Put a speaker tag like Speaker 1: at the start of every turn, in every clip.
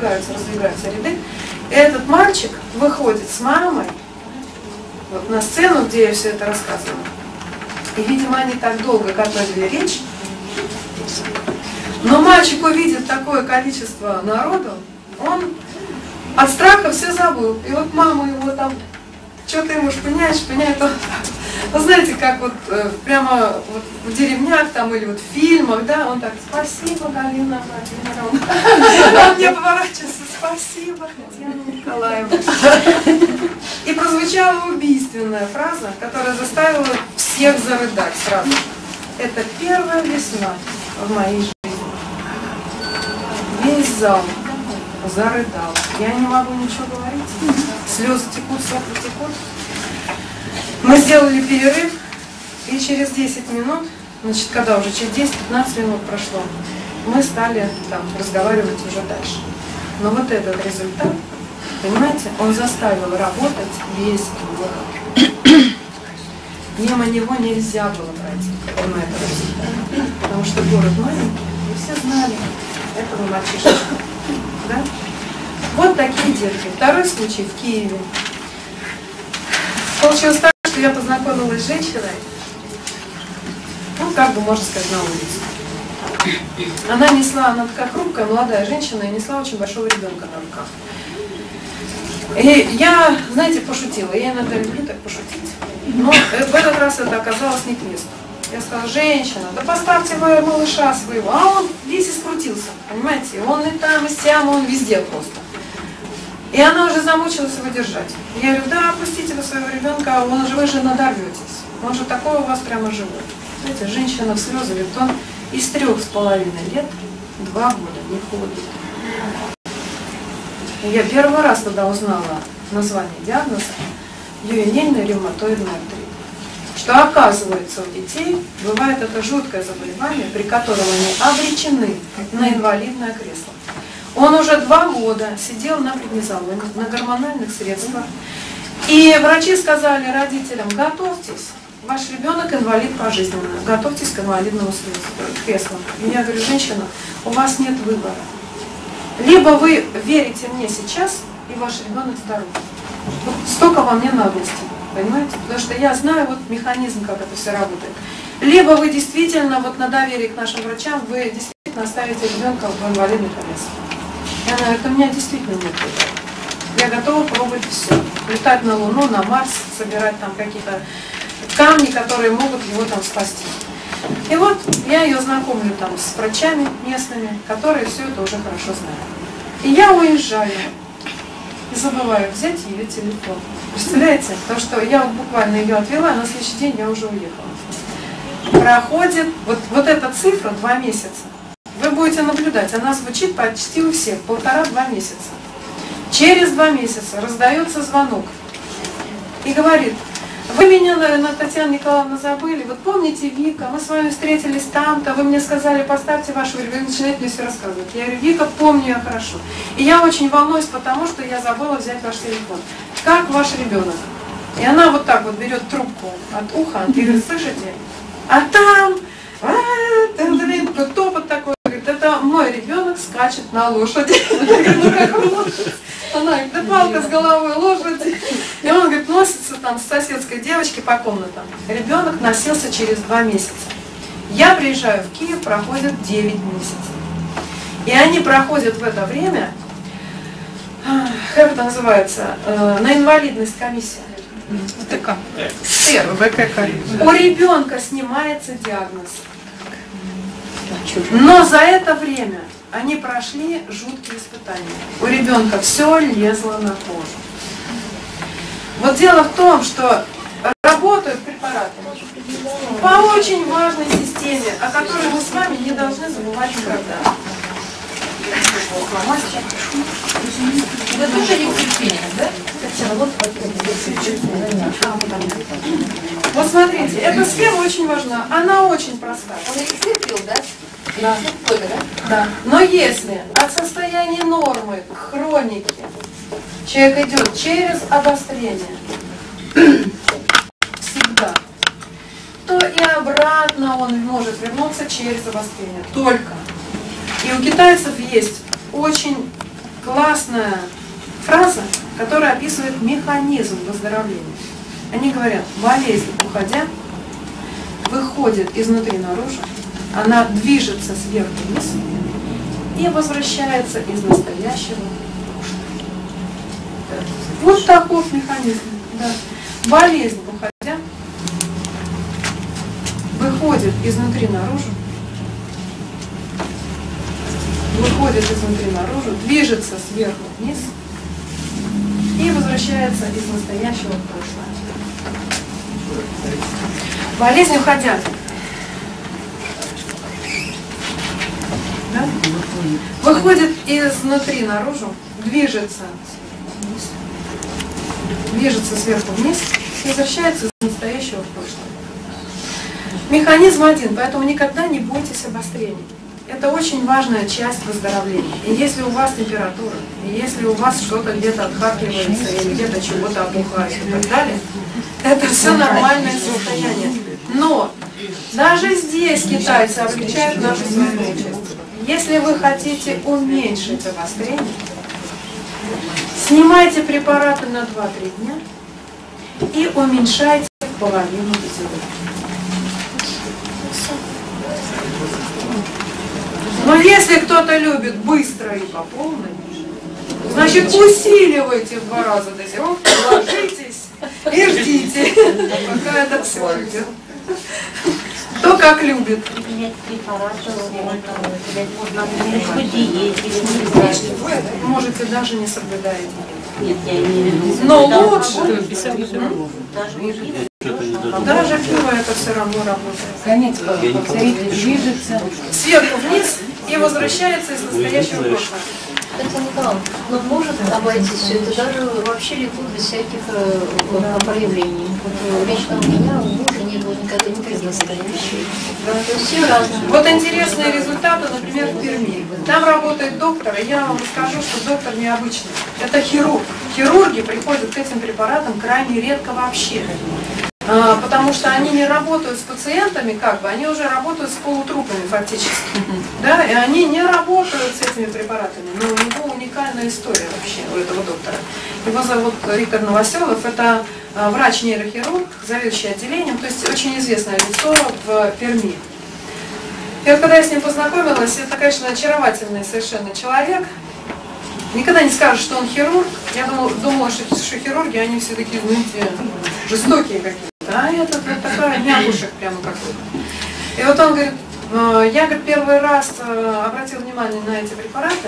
Speaker 1: раздвигаются ряды. И этот мальчик выходит с мамой вот на сцену, где я все это рассказывала. И, видимо, они так долго готовили речь. Но мальчик увидит такое количество народу, он от страха все забыл. И вот мама его там, что-то ему шпыняет, он, вы знаете, как вот прямо вот в деревнях там или вот в фильмах, да, он так: спасибо, Галина Владимировна. Он мне поворачивается: спасибо, Татьяна Николаевна. И прозвучала убийственная фраза, которая заставила всех зарыдать сразу. Это первая весна в моей жизни. Весь зал зарыдал. Я не могу ничего говорить. Слезы текут, сопли текут. Мы сделали перерыв, и через 10 минут, значит, когда уже через 10-15 минут прошло, мы стали там разговаривать уже дальше. Но вот этот результат, понимаете, он заставил работать весь город. Мимо него нельзя было пройти, понимаете, результат. Потому что город маленький, и все знали этого мальчишку. Да? Вот такие детки. Второй случай в Киеве. Получилось так, что я познакомилась с женщиной, ну, как бы, можно сказать, на улице. Она такая хрупкая, молодая женщина, и несла очень большого ребенка на руках. И я, знаете, пошутила. Я иногда люблю так пошутить. Но в этот раз это оказалось не к месту. Я сказала: женщина, да поставьте вы малыша своего. А он весь искрутился, понимаете? Он и там, и сям, он везде просто. И она уже замучилась его держать. Я говорю: да, опустите вы своего ребенка, вы же надорветесь. Он же такой у вас прямо живой. Знаете, женщина в слезы, ведь он из 3,5 лет 2 года не ходит. Я первый раз тогда узнала название диагноза: ювенильный ревматоидный артрит. Что оказывается, у детей бывает это жуткое заболевание, при котором они обречены на инвалидное кресло. Он уже 2 года сидел на преднизолоне, на гормональных средствах. И врачи сказали родителям: готовьтесь, ваш ребенок инвалид пожизненно, готовьтесь к инвалидному креслу. И я говорю: женщина, у вас нет выбора. Либо вы верите мне сейчас, и ваш ребенок здоров. Вот столько во мне наглости, понимаете? Потому что я знаю вот механизм, как это все работает. Либо вы действительно вот на доверии к нашим врачам, вы действительно оставите ребенка в инвалидной коляске. Я говорю: это у меня действительно нет выбора. Я готова пробовать все. Летать на Луну, на Марс, собирать там какие-то камни, которые могут его там спасти. И вот я ее знакомлю там с врачами местными, которые все это уже хорошо знают. И я уезжаю и забываю взять ее телефон. Представляете? Потому что я вот буквально ее отвела, а на следующий день я уже уехала. Проходит вот эта цифра 2 месяца. Вы будете наблюдать, она звучит почти у всех, 1,5-2 месяца. Через 2 месяца раздается звонок и говорит: вы меня, наверное, Татьяна Николаевна, забыли. Вот помните, Вика, мы с вами встретились там-то, вы мне сказали: поставьте вашего ребенка, начинает мне все рассказывать. Я говорю: Вика, помню я хорошо. И я очень волнуюсь, потому что я забыла взять ваш телефон. Как ваш ребенок? И она вот так вот берет трубку от уха и говорит: слышите? А там топот такой, говорит: это мой ребенок скачет на лошади. Ну как лошадь? Она говорит: да палка с головой лошади. И он, говорит, носится там с соседской девочкой по комнатам. Ребенок носился через 2 месяца. Я приезжаю в Киев, проходит 9 месяцев. И они проходят в это время, как это называется, на инвалидность комиссия.
Speaker 2: ТК.
Speaker 1: У ребенка снимается диагноз. Но за это время они прошли жуткие испытания. У ребенка все лезло на кожу. Вот дело в том, что работают препараты по очень важной системе, о которой мы с вами не должны забывать никогда.
Speaker 2: Вы тоже не терпение, да?
Speaker 1: Вот смотрите, эта схема очень важна, она очень простая.
Speaker 2: Он эликсир пил, да?
Speaker 1: Да. Да. Но если от состояния нормы к хронике человек идет через обострение, всегда, то и обратно он может вернуться через обострение. Только. И у китайцев есть очень классная фраза, которая описывает механизм выздоровления. Они говорят, болезнь, уходя, выходит изнутри наружу, она движется сверху вниз и возвращается из настоящего прошлого. Вот таков механизм. Да. Болезнь, уходя, выходит изнутри наружу, движется сверху вниз и возвращается из настоящего в прошлое. Болезнь, уходя, да? Выходит изнутри наружу, движется сверху вниз и возвращается из настоящего в прошлое. Механизм один, поэтому никогда не бойтесь обострений. Это очень важная часть выздоровления. И если у вас температура, и если у вас что-то где-то отхаркивается, или где-то чего-то опухает и так далее, это все нормальное состояние. Но даже здесь китайцы облегчают нашу современность. Если вы хотите уменьшить обострение, снимайте препараты на 2-3 дня и уменьшайте в половину дозировки. Но если кто-то любит быстро и по полной, значит усиливайте в 2 раза дозировку, ложитесь и ждите, пока это все уйдет. Кто как любит. Вы можете даже не соблюдать.
Speaker 2: Нет, я имею в виду.
Speaker 1: Но лучше. Даже пиво это все равно работает.
Speaker 3: Конец движется
Speaker 1: Сверху вниз и возвращается из настоящего прошлого.
Speaker 2: Татьяна Николаевна, но может обойтись все это даже вообще легко без всяких проявлений. Вот лично у меня, у мужа не было никогда никаких настоящих. То есть все разные.
Speaker 1: Вот интересные результаты, например, в Перми. Там работает доктор, и я вам расскажу, что доктор необычный. Это хирург. Хирурги приходят к этим препаратам крайне редко вообще. Потому что они не работают с пациентами, они уже работают с полутрупами фактически. Да? И они не работают с этими препаратами. Но у него уникальная история вообще, у этого доктора. Его зовут Виктор Новоселов, это врач-нейрохирург, заведующий отделением, то есть очень известное лицо в Перми. И вот когда я с ним познакомилась, это, конечно, очаровательный совершенно человек. Никогда не скажешь, что он хирург. Я думала, что хирурги, они все такие, знаете, жестокие какие-то. А этот вот такой мягушек прямо какой-то. И вот он говорит, я, говорит, первый раз обратил внимание на эти препараты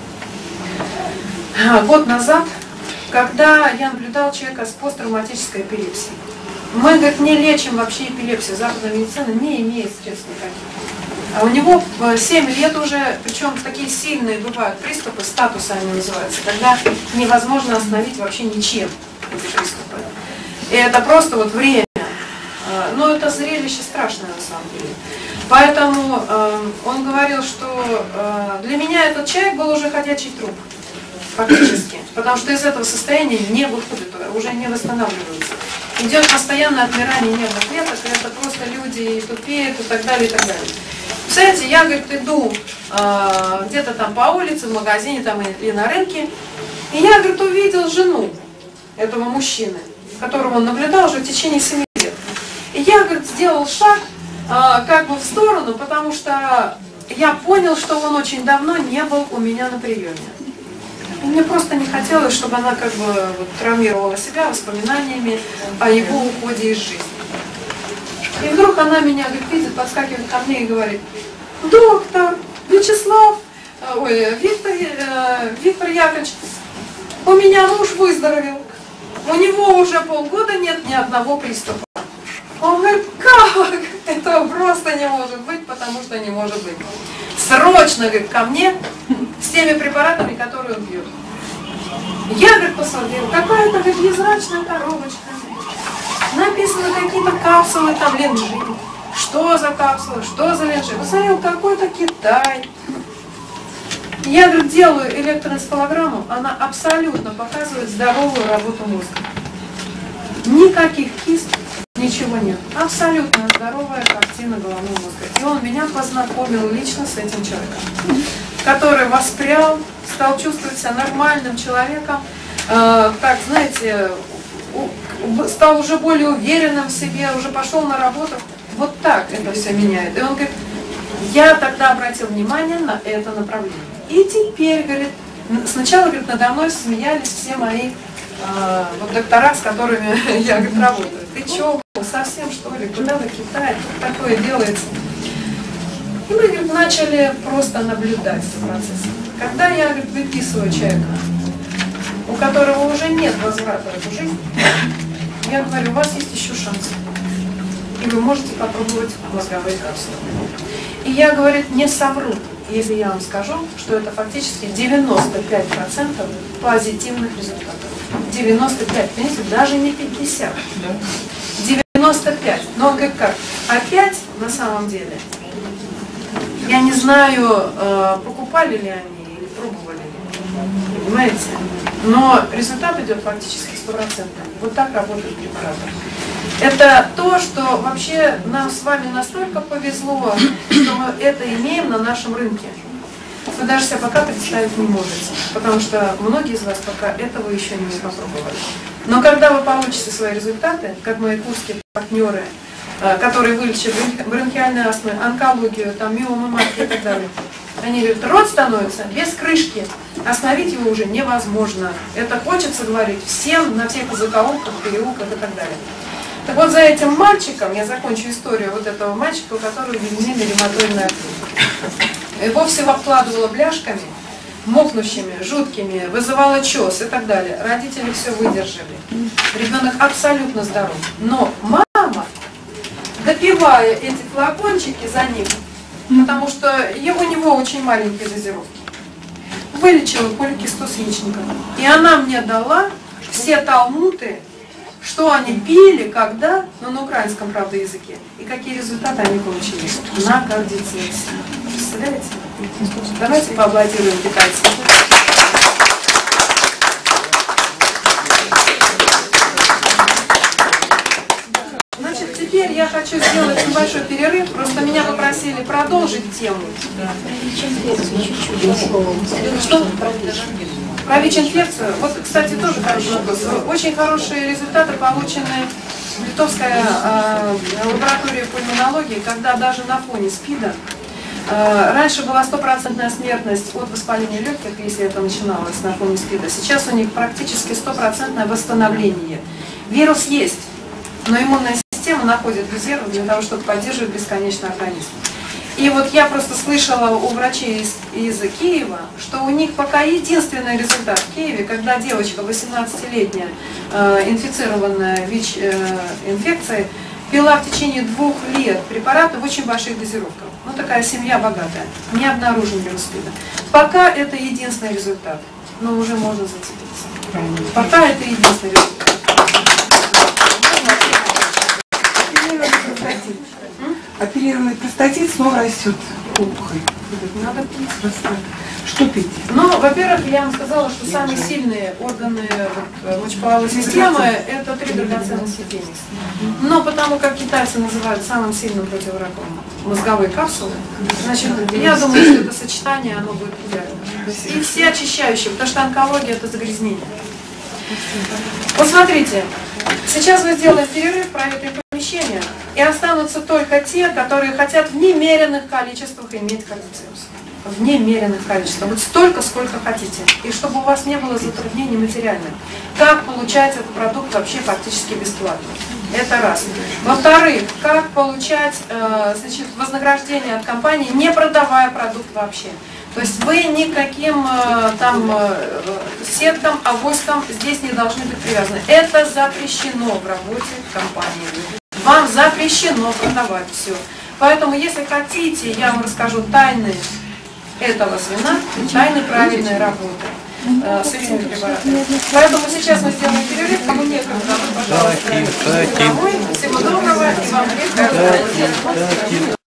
Speaker 1: год назад, когда я наблюдал человека с посттравматической эпилепсией. Мы, говорит, не лечим вообще эпилепсию. Западная медицина не имеет средств никаких. А у него 7 лет уже, причем такие сильные бывают приступы, статусы они называются, когда невозможно остановить вообще ничем эти приступы. И это просто вот время. Но это зрелище страшное на самом деле. Поэтому он говорил, что для меня этот человек был уже ходячий труп, фактически. Потому что из этого состояния не выходит, уже не восстанавливается. Идет постоянное отмирание нервных клеток, и это просто люди тупеют и так далее, и так далее. Представляете, я, говорит, иду где-то там по улице, в магазине там или на рынке, и я, говорит, увидел жену этого мужчины, которого он наблюдал уже в течение 7 лет. И я, говорит, сделал шаг в сторону, потому что я понял, что он очень давно не был у меня на приеме. И мне просто не хотелось, чтобы она травмировала себя воспоминаниями о его уходе из жизни. И вдруг она меня, говорит, видит, подскакивает ко мне и говорит: доктор Вячеслав, Виктор Яковлевич, у меня муж выздоровел. У него уже полгода нет ни одного приступа. Он говорит: как? Это просто не может быть, потому что не может быть. Срочно, говорит, ко мне с теми препаратами, которые он пьет. Я, говорит, посмотрела, какая-то, говорит, невзрачная коробочка. Написано какие-то капсулы, там ленджин. Что за капсулы, что за ленджин? Посмотрел, какой-то Китай. Я, говорит, делаю электроэнцефалограмму, она абсолютно показывает здоровую работу мозга. Никаких кист, ничего нет. Абсолютно здоровая картина головного мозга. И он меня познакомил лично с этим человеком. который воспрял, стал чувствовать себя нормальным человеком, так, знаете, стал уже более уверенным в себе, уже пошел на работу. Вот так это все меняет. И он говорит, я тогда обратил внимание на это направление. И теперь, говорит, сначала, говорит, надо мной смеялись все мои вот доктора, с которыми я, говорит, работаю. Ты чё, совсем что ли, куда вы Китай, тут такое делается? И мы, говорит, начали просто наблюдать за процессом. Когда я, говорит, выписываю человека, у которого уже нет возврата в эту жизнь, я говорю, у вас есть еще шанс. И вы можете попробовать мозговые капсулы. И я, говорит, не совру, если я вам скажу, что это фактически 95% позитивных результатов. 95, понимаете, даже не 50. 95. Но он говорит, как? Опять на самом деле, я не знаю, покупали ли они или пробовали ли, понимаете? Но результат идет фактически 100%. Вот так работает препарат. Это то, что вообще нам с вами настолько повезло, что мы это имеем на нашем рынке. Вы даже себя пока представить не можете, потому что многие из вас пока этого еще не попробовали. Но когда вы получите свои результаты, как мои курские партнеры, которые вылечат бронхиальную астму, онкологию, там, миому матки и так далее, они говорят, рот становится без крышки, остановить его уже невозможно. Это хочется говорить всем, на всех закоулках, переулках и так далее. Так вот, за этим мальчиком, я закончу историю вот этого мальчика, у которого вегетативный ревматоидный артрит. Его всего обкладывало бляшками, мокнущими, жуткими, вызывало чес и так далее. Родители все выдержали. Ребенок абсолютно здоров. Но мама, допивая эти флакончики за ним, потому что у него очень маленькие дозировки, вылечила поликистоз яичника. И она мне дала все талмуды, что они пили, когда, но на украинском, правда, языке, и какие результаты они получили на кардиоцепсии. Представляете? Давайте поаплодируем китайцам. Значит, теперь я хочу сделать небольшой перерыв, просто меня попросили продолжить тему. Что? Про ВИЧ-инфекцию. Вот, кстати, тоже хороший вопрос. Очень хорошие результаты получены в Литовской лаборатории пульмонологии, когда даже на фоне СПИДа раньше была 100% смертность от воспаления легких, если это начиналось на фоне СПИДа. Сейчас у них практически 100% восстановление. Вирус есть, но иммунная система находит резервы для того, чтобы поддерживать бесконечный организм. И вот я просто слышала у врачей из Киева, что у них пока единственный результат в Киеве, когда девочка 18-летняя, инфицированная ВИЧ-инфекцией, пила в течение 2 лет препараты в очень больших дозировках. Ну, такая семья богатая. Не обнаружен вирус СПИДа. Пока это единственный результат, но уже можно зацепиться. Пока это единственный результат.
Speaker 4: Оперированный простатит снова растет опухоль.
Speaker 1: Надо пить.
Speaker 4: Что пить?
Speaker 1: Ну, во-первых, я вам сказала, что самые сильные органы мочеполовой системы – это 3 драгоценности пенис. Но потому как китайцы называют самым сильным противораковым мозговые капсулы, значит, я думаю, что это сочетание, оно будет идеально. И все очищающие, потому что онкология – это загрязнение. Вот смотрите, сейчас мы сделаем перерыв, проветрим помещение, и останутся только те, которые хотят в немеренных количествах иметь кардиоцепсию. В немеренных количествах. Вот столько, сколько хотите. И чтобы у вас не было затруднений материальных. Как получать этот продукт вообще фактически бесплатно? Это раз. Во-вторых, как получать значит, вознаграждение от компании, не продавая продукт вообще. То есть вы никаким там сеткам, авоськам здесь не должны быть привязаны. Это запрещено в работе компании. Вам запрещено продавать все. Поэтому, если хотите, я вам расскажу тайны этого звена, тайны правильной работы с этими препаратами. Поэтому сейчас мы сделаем перерыв, кому некогда, вы, пожалуйста, домой. Всего доброго и вам редко.